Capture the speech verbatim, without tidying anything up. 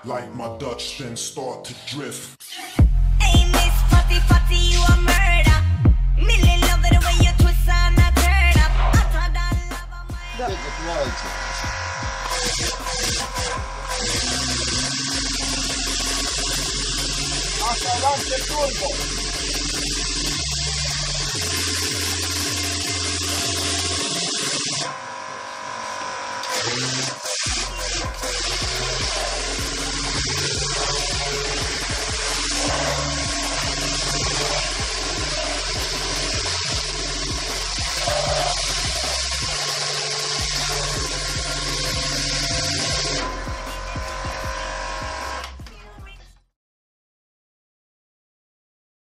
like my Dutch then start to drift. Hey Miss Fatty Fatty, you a murder. Millie love the way you twist and a turn up. Hotter than lava, my... Take it right. Hasta adelante, turbo.